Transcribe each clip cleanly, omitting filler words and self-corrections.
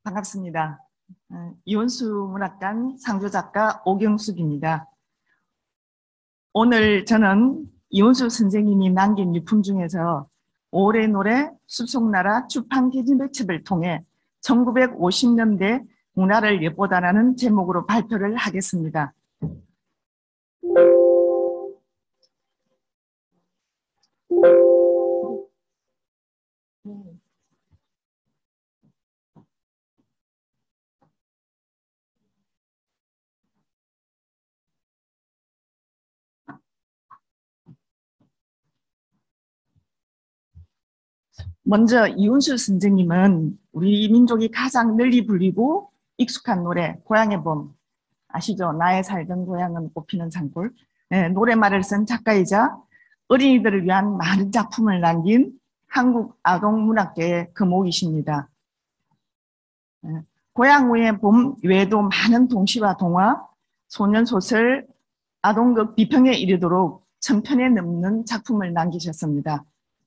반갑습니다. 이원수 문학관 상조작가 오경숙입니다. 오늘 저는 이원수 선생님이 남긴 유품 중에서 5월의 노래 숲속나라 출판기념회첩을 통해 1950년대 문화를 엿보다라는 제목으로 발표를 하겠습니다. 먼저 이운수 선생님은 우리 민족이 가장 널리 불리고 익숙한 노래 고향의 봄 아시죠? 나의 살던 고향은 꽃피는 산골. 네, 노래말을 쓴 작가이자 어린이들을 위한 많은 작품을 남긴 한국 아동문학계의 금오이십니다. 네, 고향의 봄 외에도 많은 동시와 동화, 소년소설, 아동극 비평에 이르도록 1000편에 넘는 작품을 남기셨습니다.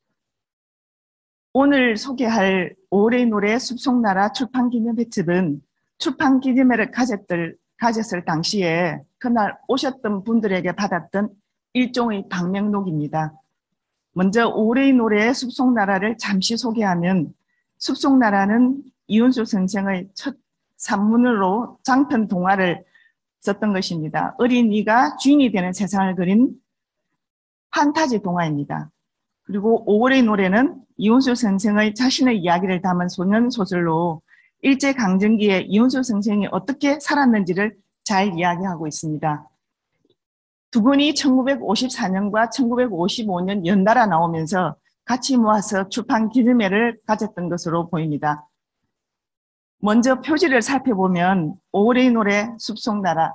오늘 소개할 5월의 노래 숲속나라 출판기념회첩은 출판기념회를 가졌을 당시에 그날 오셨던 분들에게 받았던 일종의 방명록입니다. 먼저 5월의 노래 숲속나라를 잠시 소개하면 숲속나라는 이운수 선생의 첫 산문으로 장편 동화를 썼던 것입니다. 어린이가 주인이 되는 세상을 그린 판타지 동화입니다. 그리고 5월의 노래는 이운수 선생의 자신의 이야기를 담은 소년소설로 일제강점기에 이운수 선생이 어떻게 살았는지를 잘 이야기하고 있습니다. 두 권이 1954년과 1955년 연달아 나오면서 같이 모아서 출판 기념회를 가졌던 것으로 보입니다. 먼저 표지를 살펴보면 5월의 노래 숲속나라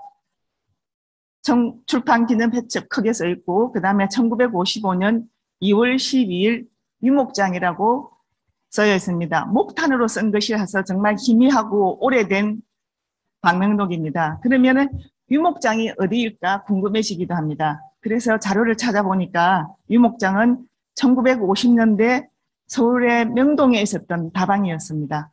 출판 기념회첩 크게 써 있고 그 다음에 1955년 2월 12일 유목장이라고 써여 있습니다. 목탄으로 쓴 것이라서 정말 희미하고 오래된 방명록입니다. 그러면은 유목장이 어디일까 궁금해지기도 합니다. 그래서 자료를 찾아보니까 유목장은 1950년대 서울의 명동에 있었던 다방이었습니다.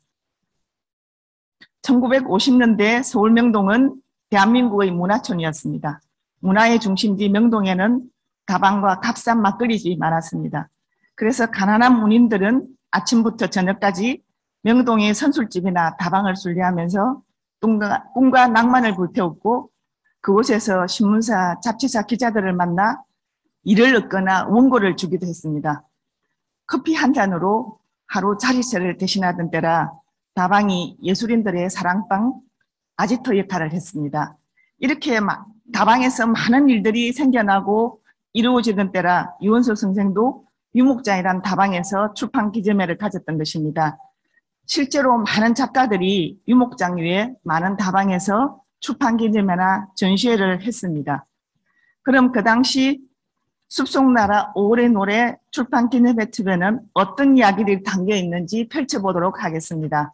1950년대 서울 명동은 대한민국의 문화촌이었습니다. 문화의 중심지 명동에는 다방과 값싼 막걸리집이 많았습니다. 그래서 가난한 문인들은 아침부터 저녁까지 명동의 선술집이나 다방을 순례하면서 꿈과 낭만을 불태웠고 그곳에서 신문사, 잡지사 기자들을 만나 일을 얻거나 원고를 주기도 했습니다. 커피 한 잔으로 하루 자리세를 대신하던 때라 다방이 예술인들의 사랑방, 아지토 역할을 했습니다. 이렇게 다방에서 많은 일들이 생겨나고 이루어지던 때라 이원수 선생도 유목장이란 다방에서 출판 기념회를 가졌던 것입니다. 실제로 많은 작가들이 유목장 외에 많은 다방에서 출판 기념회나 전시회를 했습니다. 그럼 그 당시 숲속나라 5월의 노래 출판 기념회첩에는 어떤 이야기들이 담겨 있는지 펼쳐보도록 하겠습니다.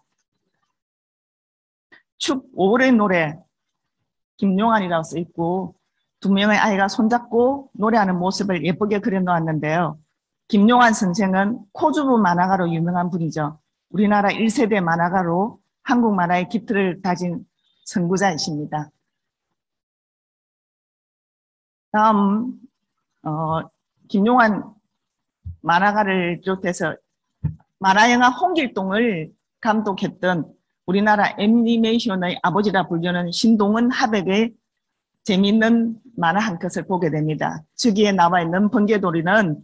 5월의 노래 김용환이라고 써 있고 두 명의 아이가 손잡고 노래하는 모습을 예쁘게 그려놓았는데요. 김용환 선생은 코주부 만화가로 유명한 분이죠. 우리나라 1세대 만화가로 한국 만화의 기틀을 다진 선구자이십니다. 다음 김용환 만화가를 비롯해서 만화영화 홍길동을 감독했던 우리나라 애니메이션의 아버지라 불리는 신동원 화백의 재미있는 만화 한 컷을 보게 됩니다. 저기에 나와 있는 번개돌이는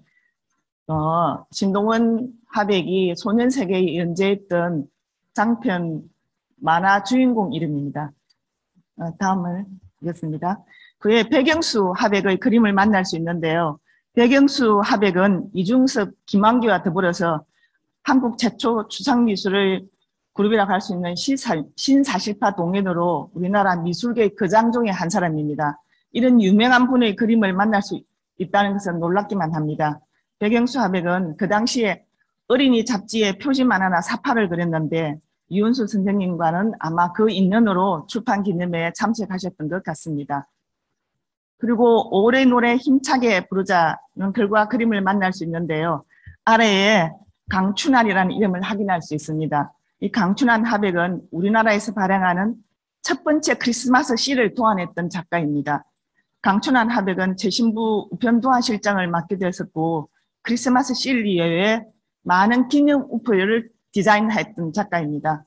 신동원 화백이 소년세계에 연재했던 장편 만화 주인공 이름입니다. 다음을 보겠습니다. 그의 백영수 화백의 그림을 만날 수 있는데요. 백영수 화백은 이중섭, 김한규와 더불어서 한국 최초 추상미술을 그룹이라고 할 수 있는 신사실파 동인으로 우리나라 미술계의 거장 중에 한 사람입니다. 이런 유명한 분의 그림을 만날 수 있다는 것은 놀랍기만 합니다. 백영수 화백은 그 당시에 어린이 잡지에 표지만 하나 사파를 그렸는데 이운수 선생님과는 아마 그 인연으로 출판 기념회에 참석하셨던 것 같습니다. 그리고 5월의 노래 힘차게 부르자는 글과 그림을 만날 수 있는데요. 아래에 강춘환이라는 이름을 확인할 수 있습니다. 이 강춘한 화백은 우리나라에서 발행하는 첫 번째 크리스마스 시를 도안했던 작가입니다. 강춘한 화백은 제 신부 우편도안실장을 맡게 되었고 크리스마스 시를 이외에 많은 기념 우표를 디자인했던 작가입니다.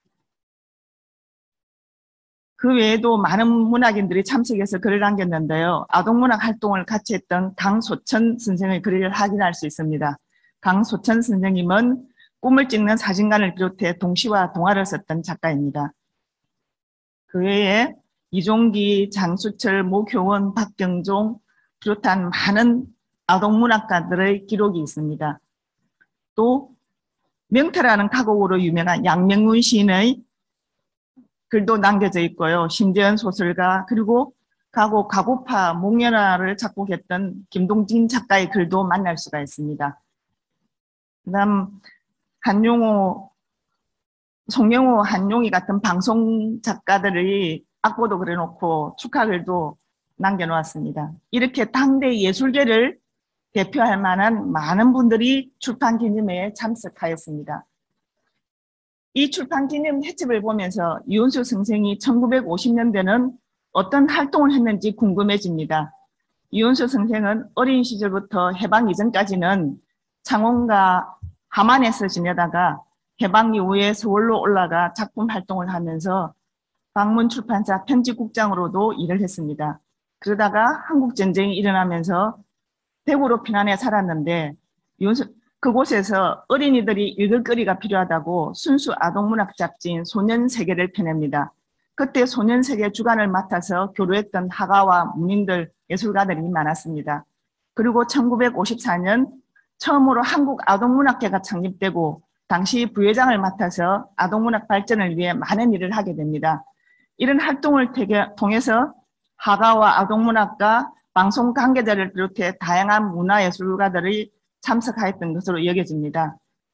그 외에도 많은 문학인들이 참석해서 글을 남겼는데요. 아동문학 활동을 같이 했던 강소천 선생의 글을 확인할 수 있습니다. 강소천 선생님은 꿈을 찍는 사진관을 비롯해 동시와 동화를 썼던 작가입니다. 그 외에 이종기, 장수철, 모효원, 박경종 비롯한 많은 아동문학가들의 기록이 있습니다. 또 명태라는 가곡으로 유명한 양명문 시인의 글도 남겨져 있고요. 심재현 소설가 그리고 가곡 가고파 목련화를 작곡했던 김동진 작가의 글도 만날 수가 있습니다. 그다음 한용호, 송영호, 한용이 같은 방송 작가들이 악보도 그려놓고 축하글도 남겨놓았습니다. 이렇게 당대 예술계를 대표할 만한 많은 분들이 출판 기념회에 참석하였습니다. 이 출판 기념 횟집을 보면서 이윤수 선생이 1950년대는 어떤 활동을 했는지 궁금해집니다. 이윤수 선생은 어린 시절부터 해방 이전까지는 창원과 함안에서 지내다가 해방 이후에 서울로 올라가 작품 활동을 하면서 방문출판사 편집국장으로도 일을 했습니다. 그러다가 한국전쟁이 일어나면서 대구로 피난해 살았는데 그곳에서 어린이들이 읽을 거리가 필요하다고 순수 아동문학 잡지인 소년세계를 펴냅니다. 그때 소년세계 주간을 맡아서 교류했던 화가와 문인들, 예술가들이 많았습니다. 그리고 1954년 처음으로 한국아동문학회가 창립되고 당시 부회장을 맡아서 아동문학 발전을 위해 많은 일을 하게 됩니다. 이런 활동을 통해서 화가와 아동문학가, 방송 관계자를 비롯해 다양한 문화예술가들이 참석하였던 것으로 여겨집니다.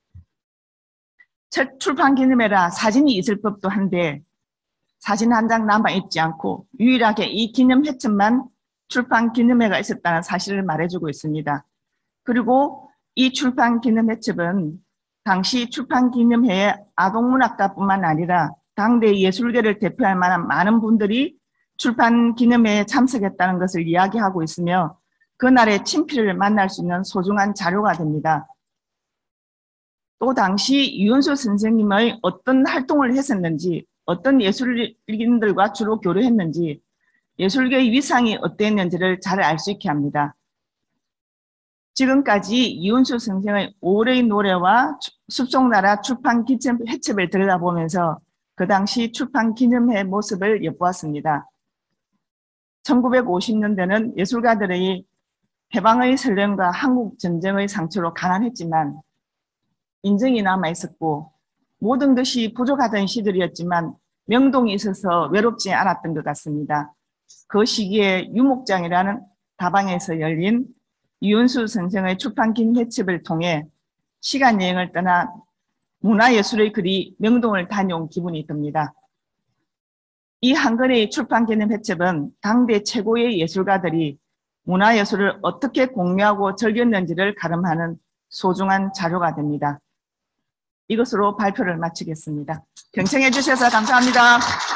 첫 출판 기념회라 사진이 있을 법도 한데 사진 한 장 남아있지 않고 유일하게 이 기념 회첩만 출판 기념회가 있었다는 사실을 말해주고 있습니다. 그리고 이 출판 기념 회첩은 당시 출판 기념회에 아동문학가뿐만 아니라 당대 예술계를 대표할 만한 많은 분들이 출판 기념회에 참석했다는 것을 이야기하고 있으며 그날의 친필을 만날 수 있는 소중한 자료가 됩니다. 또 당시 이윤수 선생님의 어떤 활동을 했었는지, 어떤 예술인들과 주로 교류했는지, 예술계의 위상이 어땠는지를 잘 알 수 있게 합니다. 지금까지 이윤수 선생의 올해의 노래와 숲속나라 출판 기념 회첩을 들여다보면서 그 당시 출판 기념회 모습을 엿보았습니다. 1950년대는 예술가들의 해방의 설렘과 한국 전쟁의 상처로 가난했지만 인정이 남아있었고 모든 것이 부족하던 시절이었지만 명동이 있어서 외롭지 않았던 것 같습니다. 그 시기에 유목장이라는 다방에서 열린 이윤수 선생의 출판 기념회첩을 통해 시간여행을 떠나 문화예술의 글이 명동을 다녀온 기분이 듭니다. 이 한 건의 출판 기념회첩은 당대 최고의 예술가들이 문화예술을 어떻게 공유하고 즐겼는지를 가름하는 소중한 자료가 됩니다. 이것으로 발표를 마치겠습니다. 경청해 주셔서 감사합니다.